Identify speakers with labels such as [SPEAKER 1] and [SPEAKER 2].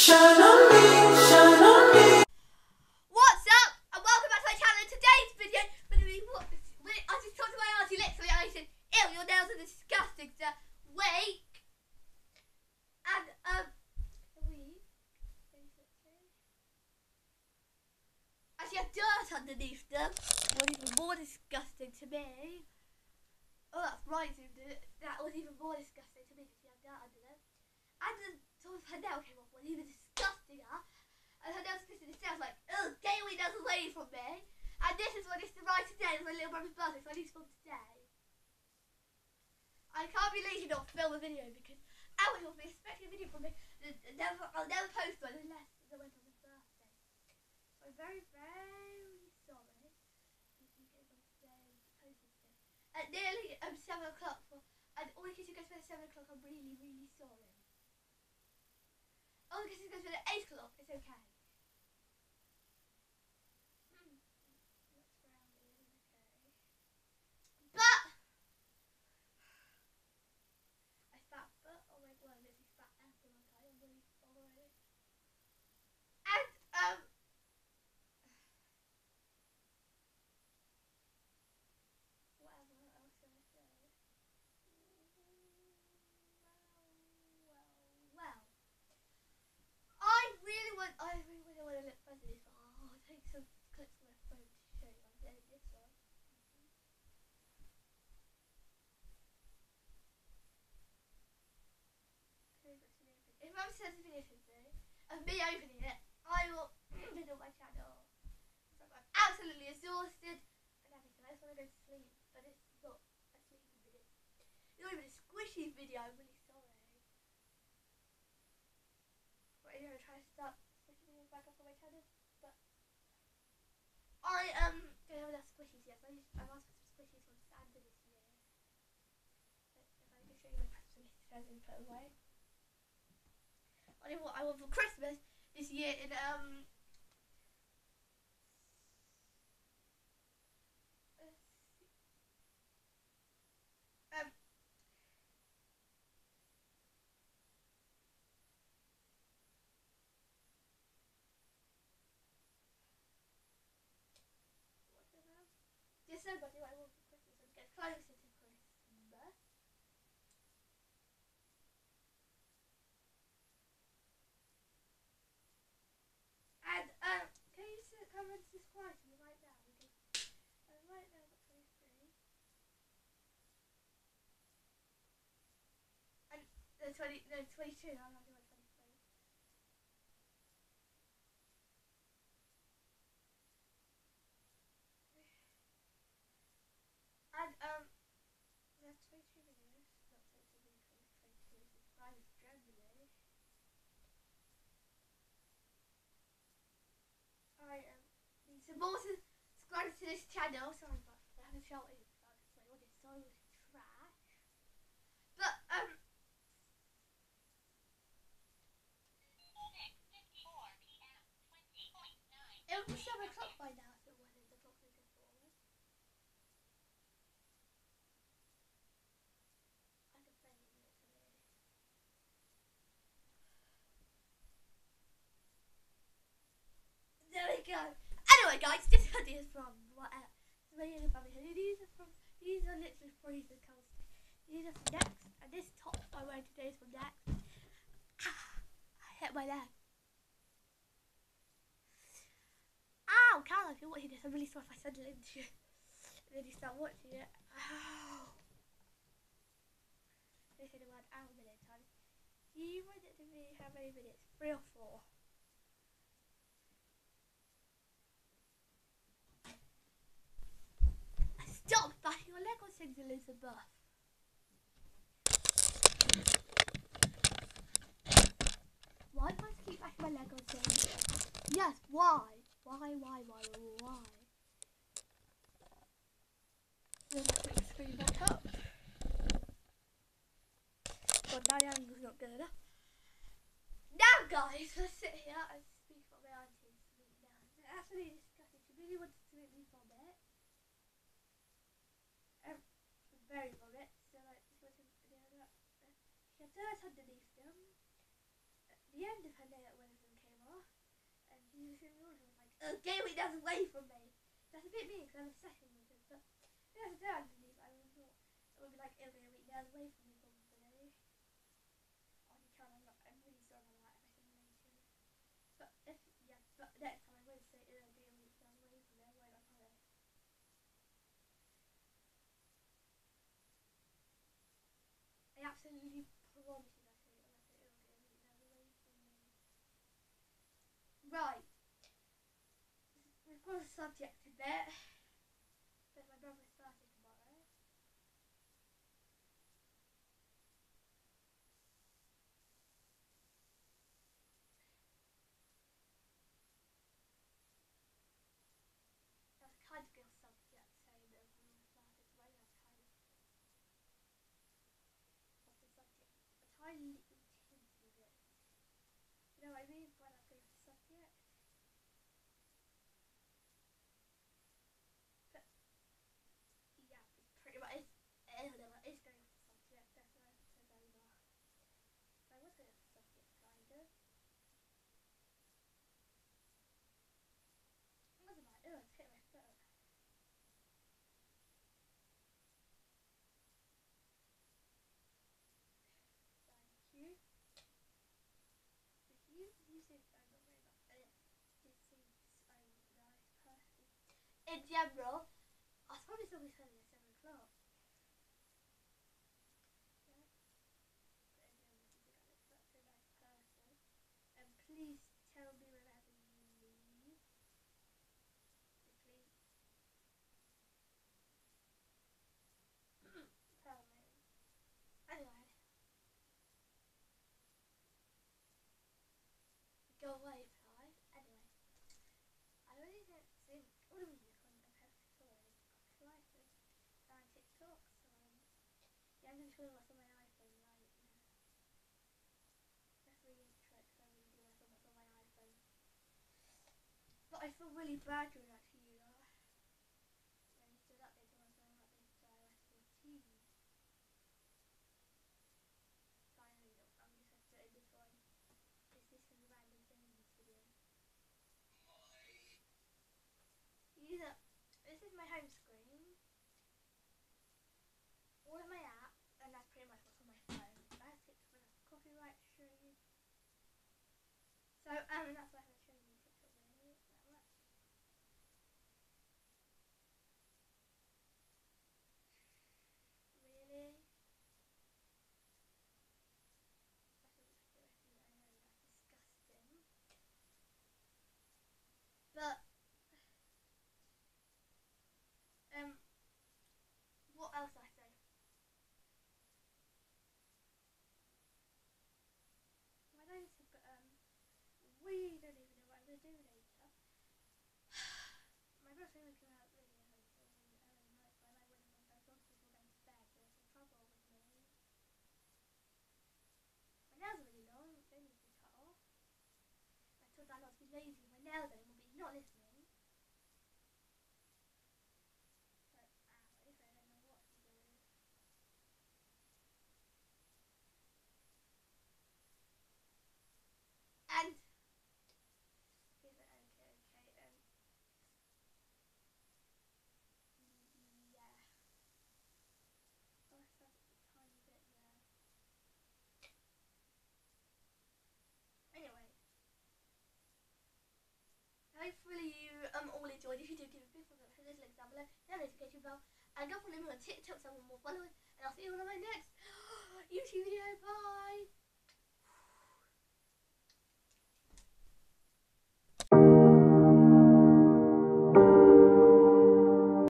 [SPEAKER 1] Shine on me, shine on me.
[SPEAKER 2] What's up? And welcome back to my channel. In today's video, I just talked to my auntie literally and I said, ew, your nails are disgusting, sir. Wait. And, as you have dirt underneath them, was even more disgusting to me. Oh, that's right, that was even more disgusting to me because she had dirt under them. And the top of her nail came off, was even disgustinger. And her nails twisted the sounds like, ugh, get your nails away from me. And this is what it's to write today. It's my little brother's birthday, so I need to film today. I can't be lazy not film a video because Alex will be expecting a video from me. I'll never post one unless it went on his birthday. So I'm very, very sorry if you get on today posting today. At nearly 7 o'clock, and all the kids who go to bed at 7 o'clock, I'm really, really sorry. All the kids who go to bed at 8 o'clock, it's okay. But I fat foot. Oh my god, this is fat apple. I'm really sorry. And whatever else should I say? Well. I really want to look fuzzy. Oh, I'll take some clips from my phone to show you. I'm doing this one. If Mum sends a video to me of me opening it, I will put it on my channel. So I'm absolutely exhausted and everything. I just want to go to sleep, but it's not a sleepy video. It's not even a squishy video. I'm really sorry. But I'm going to try to start squishy videos back up on my channel. But I don't have enough squishies yet. So I'm asking for some squishies from Santa this year. If I can show you my presents and put away. I want for Christmas this year in December. Do I want for Christmas? I'm getting closer to Christmas. And can you come and subscribe to me right now? Because right now I've got 23. And 22. I'm not doing 23. And there's 22 videos, not 22 videos, 22 subscribers generally. I need some more subscribers to this channel. Sorry about that. I haven't shouted because my audio is so trash. But it would be 7 o'clock by now if it wasn't the Toxic Forward. I can play it literally. There we go. Anyway, guys, this hoodie is from whatever. These are literally freezing cold. These are from Next, and this top I'm wearing today is from Next. I hit my leg. Ow, Carol, if you're watching this, I'm really sorry if I send it into you. And then you start watching it. Ow. They say the word ow a million times. Do you want it to be how many minutes? 3 or 4? Stop bashing your leg on things, Elizabeth. Why do I keep bashing my leg on things? Yes, why? Why? Then I put the screen back up. God, now the angle's not good enough. Now, guys, let's sit here and speak about my auntie's sweet nails. They're absolutely disgusting. She really wanted to make me vomit. Very vomit. So, like, she had dirt underneath them. At the end of her nail, where the you listen to all of them, like, get away, that's away from me. That's a bit mean because I'm obsessing with it, but the other day underneath, I thought it would be like, get away, that's away from me, probably. Oh, you can, I'm really sorry about that if I think I'm too. But if, yeah, but next time I won't say, get away, that's away from me, won't I, promise? I absolutely promise you that I say, get away, that's away from me. Right. We've got a subject a bit. But my brother's birthday tomorrow. That's kind of a subject saying that my brother's birthday tomorrow. That's kind of what's the subject? A tiny little tinty bit. You know what I mean by that kind of subject? But yeah, it's pretty much it's going off the subject. That's why it says over. So I was going off the subject kind of. What was I? Oh, it's hit my foot. Thank you. You seem not very much. You seem so nice person. In general, I was probably still be studying at 7 o'clock. Yeah. But in general, you think I look such a nice person. And please tell me whenever you leave. So please tell me. Anyway, go away, Fly. Anyway, I really don't think all of you can have stories about life and TikTok, so yeah, I'm going to show you what's on my iPhone right now. That's really interesting because I really do want to film what's on my iPhone. But I feel really bad doing that to you, though. Yeah, you still update on what's going on update to iOS 14. Finally, I'm just going to put in this one. This is a random thing in this video. This is my home screen. All of my apps, and that's pretty much what's on my phone. That's TikTok, that's copyright stream. So, that's why I haven't shown you TikTok really that much. Really? I know, that's disgusting. But, what else I say? I don't know, but, we don't even know what I'm going to do later. My brother's going to come out really early, so really early night time. I wouldn't want those lots of people going to bed, so there's some trouble with me. My nails are really long, they need to be cut off. I told Dad not to be lazy with my nails anymore, but he's not listening. So, at least I don't know what to do. And he's like, okay, yeah. Oh, that's a tiny bit there. Anyway, hopefully you all enjoyed. If you do, give a big thumbs up, hit the little link down below, hit the notification bell, and go follow me on TikTok so I want more followers. And I'll see you on my next YouTube video. Bye.